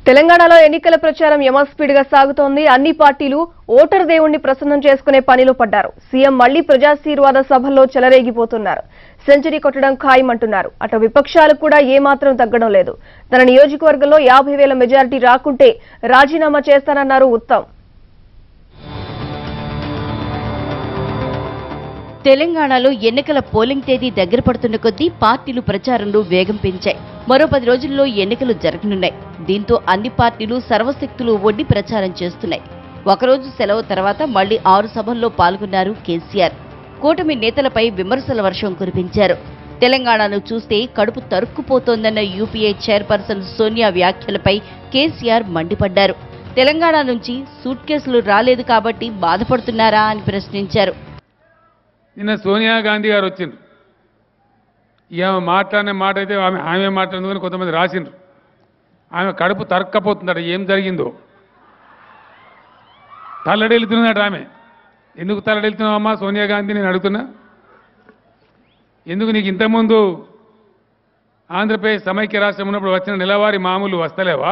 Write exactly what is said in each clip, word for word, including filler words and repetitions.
తెలంగాణలో ఎన్నికల ప్రచారం యమస్పీడ్గా సాగుతోంది. అన్ని పార్టీలు ఓటర్ దేవుణ్ణి ప్రసన్నం చేసుకునే పనిలో పడ్డారు. సీఎం మళ్లీ ప్రజాశీర్వాద సభల్లో చెలరేగిపోతున్నారు. సెంచరీ కొట్టడం ఖాయమంటున్నారు. అటు విపక్షాలు కూడా ఏమాత్రం తగ్గడం లేదు. తన నియోజకవర్గంలో యాభై వేల మెజారిటీ రాకుంటే రాజీనామా చేస్తానన్నారు ఉత్తమ్. తెలంగాణలో ఎన్నికల పోలింగ్ తేదీ దగ్గర పడుతున్న కొద్దీ పార్టీలు ప్రచారంలో వేగం పెంచాయి. మరో పది రోజుల్లో ఎన్నికలు జరగనున్నాయి. దీంతో అన్ని పార్టీలు సర్వశక్తులు ఒడ్డి ప్రచారం చేస్తున్నాయి. ఒకరోజు సెలవు తర్వాత మళ్లీ ఆరు సభల్లో పాల్గొన్నారు కేసీఆర్. కూటమి నేతలపై విమర్శల వర్షం కురిపించారు. తెలంగాణను చూస్తే కడుపు తరుక్కుపోతోందన్న యూపీఏ చైర్పర్సన్ సోనియా వ్యాఖ్యలపై కేసీఆర్ మండిపడ్డారు. తెలంగాణ నుంచి సూట్ కేసులు రాలేదు కాబట్టి బాధపడుతున్నారా అని ప్రశ్నించారు. నిన్న సోనియా గాంధీ గారు వచ్చిండ్రు. ఈమె మాట్లాడిన మాట అయితే ఆమె ఆమె మాట్లాడిందని కొంతమంది రాసిండ్రు. ఆమె కడుపు తరక్కపోతుందట. ఏం జరిగిందో తల్లడెళ్తున్నదట ఆమె. ఎందుకు తల్లడెళ్తున్నావమ్మా సోనియా గాంధీ నేను అడుగుతున్నా. ఎందుకు నీకు ఇంతకుముందు ఆంధ్రప్రదేశ్ సమైక్య రాష్ట్రం ఉన్నప్పుడు వచ్చిన నెలవారీ మామూలు వస్తలేవా?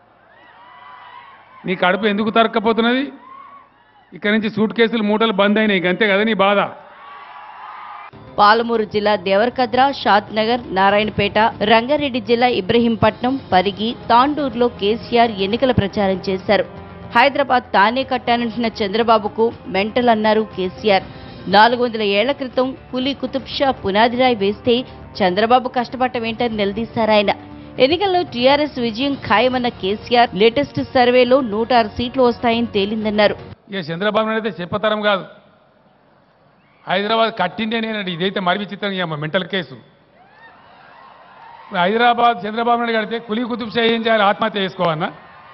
నీ కడుపు ఎందుకు తరక్కపోతున్నది? ఇక్కడి నుంచి సూట్ కేసులు మూటలు బంద్ అయినాయి, అంతే కదా నీ బాధ? పాలమూరు జిల్లా దేవరకద్ర, షాద్నగర్, నారాయణపేట, రంగారెడ్డి జిల్లా ఇబ్రహీంపట్నం, పరిగి, తాండూరులో కేసీఆర్ ఎన్నికల ప్రచారం చేశారు. హైదరాబాద్ తానే కట్టానంటున్న చంద్రబాబుకు మెంటల్ అన్నారు కేసీఆర్. నాలుగు వందల ఏళ్ల క్రితం పులి కుతుబ్ షా పునాదిరాయి వేస్తే చంద్రబాబు కష్టపడటమేంటని నిలదీశారాయన. ఎన్నికల్లో టీఆర్ఎస్ విజయం ఖాయమన్న కేసీఆర్ లేటెస్ట్ సర్వేలో నూట ఆరు సీట్లు వస్తాయని తేలిందన్నారు. ఇక చంద్రబాబు నాయుడు అయితే చెప్పతరం కాదు. హైదరాబాద్ కట్టిందే నేనండి. ఇదైతే మరి విచిత్రంగా మెంటల్ కేసు. హైదరాబాద్ చంద్రబాబు నాయుడు కడితే కులీ కుతుబ్ షా ఏం చేయాలి? ఆత్మహత్య చేసుకోవన్నా?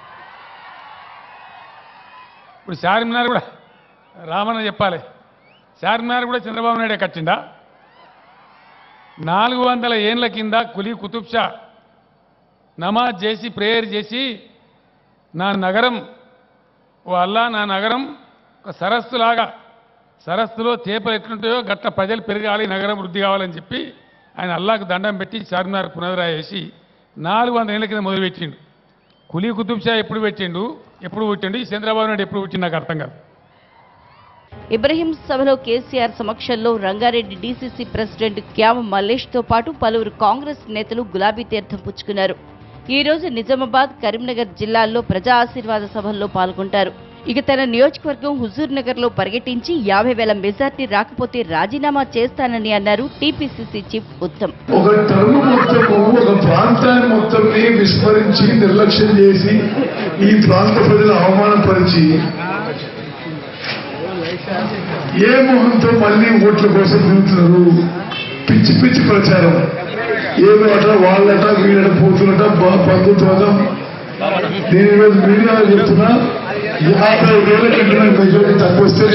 ఇప్పుడు చార్మినార్ కూడా రామన్న చెప్పాలి. చార్మినార్ కూడా చంద్రబాబు నాయుడే కట్టిందా? నాలుగు వందల ఏళ్ల కింద కులీ కుతుబ్ షా నమాజ్ చేసి ప్రేయర్ చేసి నా నగరం ఓ అల్లా నా నగరం ఒక సరస్సులాగా, సరస్సులో చేపలు ఎట్లుంటాయో గట్ల ప్రజలు పెరగాలి, నగరం వృద్ధి కావాలని చెప్పి ఆయన అల్లాకు దండం పెట్టి చార్మినార్ పునరాయ వేసి నాలుగు వందల ఏళ్ళ కింద మొదలుపెట్టిండు. కులీ కుతుబ్ షా ఎప్పుడు పెట్టిండు, ఎప్పుడు పుట్టిండు? ఈ చంద్రబాబు నాయుడు ఎప్పుడు పుట్టిండు నాకు అర్థం కాదు. ఇబ్రహీం సభలో కేసీఆర్ సమక్షంలో రంగారెడ్డి డీసీసీ ప్రెసిడెంట్ క్యామ మల్లేష్ తో పాటు పలువురు కాంగ్రెస్ నేతలు గులాబీ తీర్థం పుచ్చుకున్నారు. ఈ రోజు నిజామాబాద్, కరీంనగర్ జిల్లాల్లో ప్రజా ఆశీర్వాద సభల్లో పాల్గొంటారు. ఇక తన నియోజకవర్గం హుజూర్ నగర్ లో పర్యటించి యాభై వేల మెజార్టీ రాకపోతే రాజీనామా చేస్తానని అన్నారు టీపీసీసీ చీఫ్ ఉత్తమ్. ఒక టర్మ్ మొత్తము ఒక ప్రాంతాన్ని మొత్తంని విస్మరించి నిర్లక్ష్యం చేసి ఈ ప్రాంత ప్రజలు అవమానపరిచి ఏ మొహంతో మళ్ళీ ఓట్ల కోసం తిరుగుతున్నారు? పిచ్చి పిచ్చి ప్రచారం. ఏమట వాళ్ళట వీళ్ళట పోతున్నట బంధుత్వం. నేను ఈరోజు మీడియాలో చెప్తున్నా, యాభై వేల కంటే మెజారిటీ తక్కువ వస్తే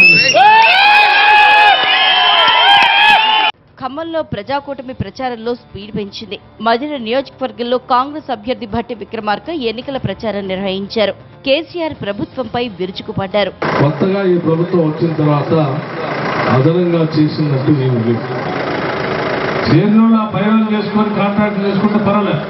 ఖమ్మంలో ప్రజాకూటమి ప్రచారంలో స్పీడ్ పెంచింది. మధిర నియోజకవర్గంలో కాంగ్రెస్ అభ్యర్థి భట్టి విక్రమార్క ఎన్నికల ప్రచారం నిర్వహించారు. కేసీఆర్ ప్రభుత్వంపై విరుచుకుపడ్డారు. కొత్తగా ఈ ప్రభుత్వం వచ్చిన తర్వాత అదనంగా చేసినట్టు ఏమి చేనులో ప్రయోగం చేసుకొని కాంట్రాక్ట్ చేసుకుంటే పర్వాలేదు.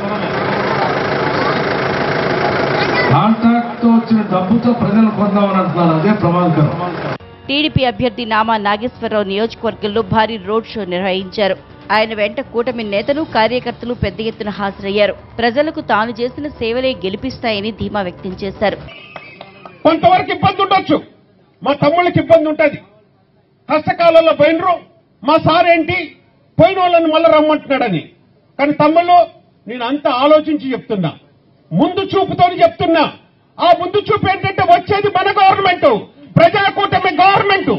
కాంట్రాక్ట్ తో వచ్చిన డబ్బుతో ప్రజలు కొందామని అంటున్నారు, అదే ప్రమాదకరం. టీడీపీ అభ్యర్థి నామా నాగేశ్వరరావు నియోజకవర్గంలో భారీ రోడ్ షో నిర్వహించారు. ఆయన వెంట కూటమి నేతలు, కార్యకర్తలు పెద్ద ఎత్తున హాజరయ్యారు. ప్రజలకు తాను చేసిన సేవలే గెలిపిస్తాయని ధీమా వ్యక్తం చేశారు. కొంతవరకు ఇబ్బంది ఉండొచ్చు, మా తమ్ముళ్ళకి ఇబ్బంది ఉంటుంది. కష్టకాలంలో పోయినరు, మా సార్ ఏంటి పోయిన వాళ్ళని మళ్ళీ రమ్మంటున్నాడని. కానీ తమ్ముళ్ళు నేను అంతా ఆలోచించి చెప్తున్నా, ముందు చూపుతో చెప్తున్నా. ఆ ముందు చూపు ఏంటంటే వచ్చేది మన గవర్నమెంట్, ప్రజాకూటమి గవర్నమెంట్.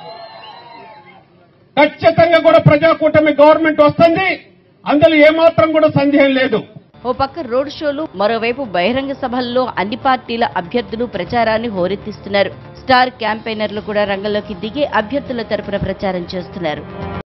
ఖచ్చితంగా కూడా ప్రజాకూటమి గవర్నమెంట్ వస్తుంది, అందులో ఏమాత్రం కూడా సందేహం లేదు. ఓ పక్క రోడ్ షోలు, మరోవైపు బహిరంగ సభల్లో అన్ని పార్టీల అభ్యర్థులు ప్రచారాన్ని హోరెత్తిస్తున్నారు. స్టార్ క్యాంపెయినర్లు కూడా రంగంలోకి దిగి అభ్యర్థుల తరపున ప్రచారం చేస్తున్నారు.